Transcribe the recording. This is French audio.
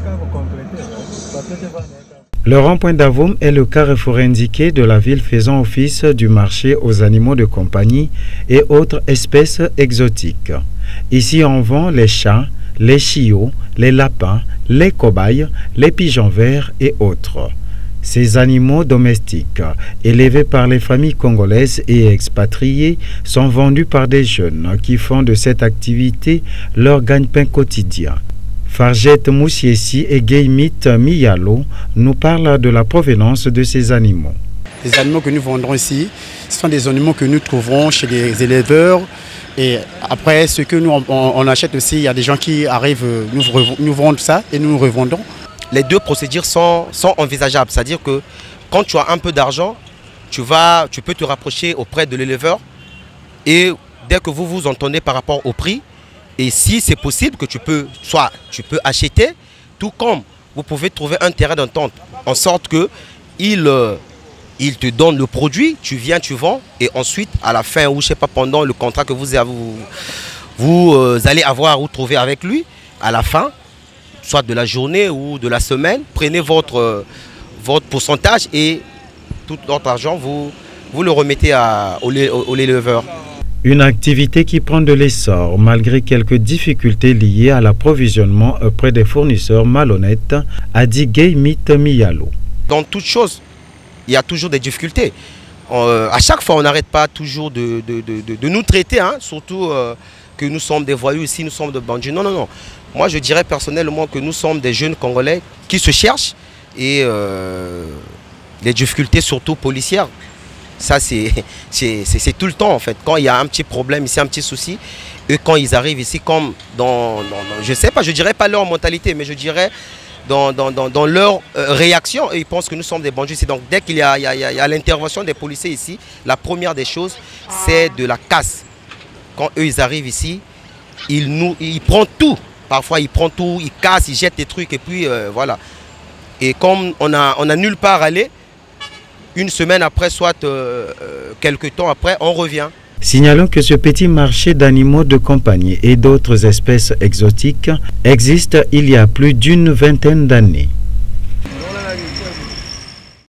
Le rond-point d'Avoum est le carrefour indiqué de la ville faisant office du marché aux animaux de compagnie et autres espèces exotiques. Ici, on vend les chats, les chiots, les lapins, les cobayes, les pigeons verts et autres. Ces animaux domestiques, élevés par les familles congolaises et expatriées, sont vendus par des jeunes qui font de cette activité leur gagne-pain quotidien. Farjette Moussiessi et Gaymit Miyalo nous parlent de la provenance de ces animaux. Les animaux que nous vendons ici, ce sont des animaux que nous trouvons chez les éleveurs. Et après, ce que nous on achète aussi, il y a des gens qui arrivent, nous vendent ça et nous revendons. Les deux procédures sont envisageables. C'est-à-dire que quand tu as un peu d'argent, tu peux te rapprocher auprès de l'éleveur et dès que vous vous entendez par rapport au prix, et si c'est possible que tu peux acheter, tout comme vous pouvez trouver un terrain d'entente en sorte que il te donne le produit, tu viens, tu vends et ensuite à la fin ou je sais pas pendant le contrat que vous allez avoir ou trouver avec lui, à la fin, soit de la journée ou de la semaine, prenez votre pourcentage et tout votre argent, vous le remettez au l'éleveur. Une activité qui prend de l'essor malgré quelques difficultés liées à l'approvisionnement auprès des fournisseurs malhonnêtes, a dit Gaymit Miyalo. Dans toute chose, il y a toujours des difficultés. À chaque fois, on n'arrête pas toujours de nous traiter, hein, surtout que nous sommes des voyous ici, nous sommes des bandits. Non, non, non. Moi, je dirais personnellement que nous sommes des jeunes Congolais qui se cherchent et les difficultés surtout policières. Ça, c'est tout le temps en fait. Quand il y a un petit problème ici, un petit souci, eux quand ils arrivent ici, comme je sais pas, je dirais pas leur mentalité, mais je dirais dans leur réaction, ils pensent que nous sommes des bandits ici. Donc dès qu'il y a l'intervention des policiers ici, la première des choses, c'est de la casse. Quand eux ils arrivent ici, ils prennent tout. Parfois ils prennent tout, ils cassent, ils jettent des trucs et puis voilà. Et comme on a nulle part à aller, une semaine après, soit quelques temps après, on revient. Signalons que ce petit marché d'animaux de compagnie et d'autres espèces exotiques existe il y a plus d'une vingtaine d'années.